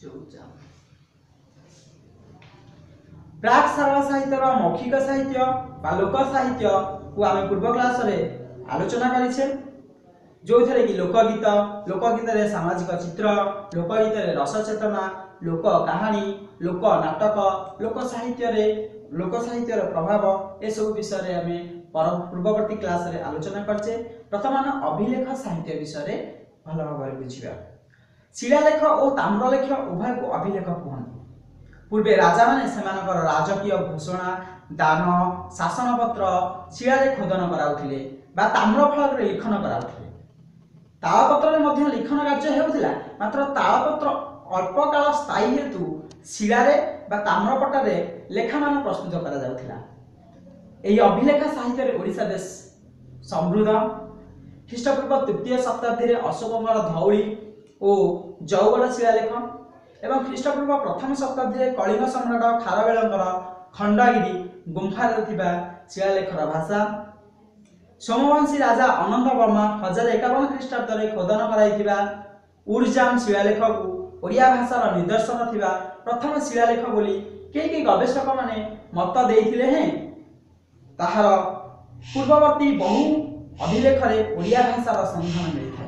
प्राक सरल साहित्यर मौखिक साहित्य बा लोक साहित्य को आम पूर्व क्लास रे आलोचना करिछे जो थे कि लोकगीत रे सामाजिक चित्र लोकगीत रे रस चेतना लोक कहानी लोक नाटक लोक साहित्य प्रभाव ए सब विषय रे आमे पूर्ववर्ती क्लास रे आलोचना करछे। वर्तमान अभिलेख साहित्य विषय रे भल भाव बुझिबा। शिलालेख और ताम्रलेख उभय को अभिलेख कहते। पूर्वे राजा माने सेमानकर राजकीय घोषणा दान शासनपत्र शिलारे खोदन कराउथिले बा ताम्रफलक रे लिखन कराउथिले। तालपत्र रे मध्य लिखन कार्य हेउथिला मात्र तालपत्र अल्प काल स्थायी हेतु शिलारे बा ताम्रपट्टा रे लेखामान प्रस्तुत करा जाउथिला। एही अभिलेख साहित्य रे ओडिसा देश समृद्ध। ख्रीष्टपूर्व 3य शताब्दी रे अशोकଙ୍କର धौली ओ जौगड़ शिलालेख एवं ख्रीष्टपूर्व 1म शताब्दी रे कलिंग सम्राट खारवेलଙ୍କର खंडगिरी गुंफा रे थिबा शिलालेखर भाषा। सोमवंशी राजा अनंत वर्मा 1051 ख्रीष्टाब्द रे खोदन कराइथिबा उर्जाम शिलालेख को ओडिया भाषार निदर्शन थिबा प्रथम शिलालेख बोली के गवेषक माने मत देइथिले हैं। ताहार पूर्ववर्ती बहु अभिलेख रे ओडिया भाषार संधान मिलिଥାଏ।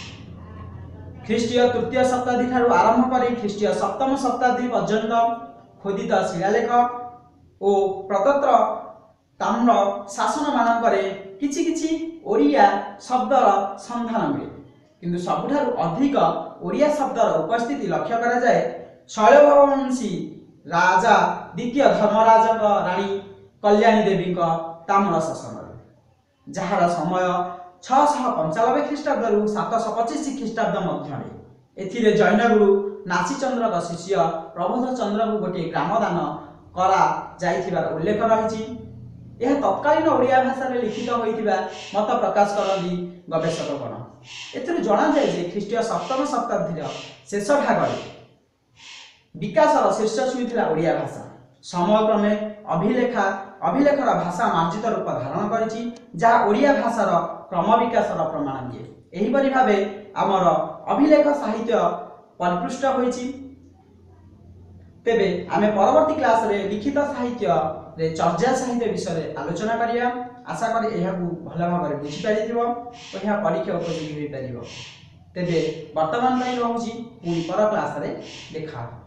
ख्रीष्टीय 3य शताब्दी ठारू आरंभ करी ख्रीष्टीय 7म शताब्दी पर्यंत खोदित शिलालेख ओ प्रदत्त ताम्र शासन मानकरे किछि किछि ओडिया शब्दर संधान मिले किंतु सबुठारू अधिक ओडिया शब्दर उपस्थिति लक्ष्य करा जाए शैलवंशी राजा द्वितीय धर्मराजक रानी कल्याणी देवी ताम्र शासन जार समय 695 ख्रीष्टाब्द रु 725 ख्रीष्टाब्द मध्य एथिरे जैन गुरु नासीचंद्र शिष्य प्रबोध चंद्र को गोटे ग्रामदान करा जाइथिबार उल्लेख रहिछि। यह तत्कालीन ओडिया भाषा रे लिखित होइथिबा मत प्रकाश करନ୍ତି गवेषकगण। एथिरे जणा जाय जे ख्रीष्टीय 7म शताब्दी शेष भाग विकासर शीर्ष छुईथिला ओडिया भाषा। समयक्रमे अभिलेखर भाषा मार्जित रूप धारण करिछि जहा ओडिया भाषार क्रम विकासर प्रमाण दिए। एहिपरि भावे आमर अभिलेख साहित्य परिपृष्ट होइछि। तेबे आमे परवर्ती क्लास रे लिखित साहित्य रे चर्चा साहित्य विषय रे आलोचना करिया। आशा करी एहाकू भल भाव रे बुझि पारिथिबो ओ एहा परीक्षा उपयोगी होई पारिबो। तेबे वर्तमान पई रहउछि पुनी पर क्लास रे देखा।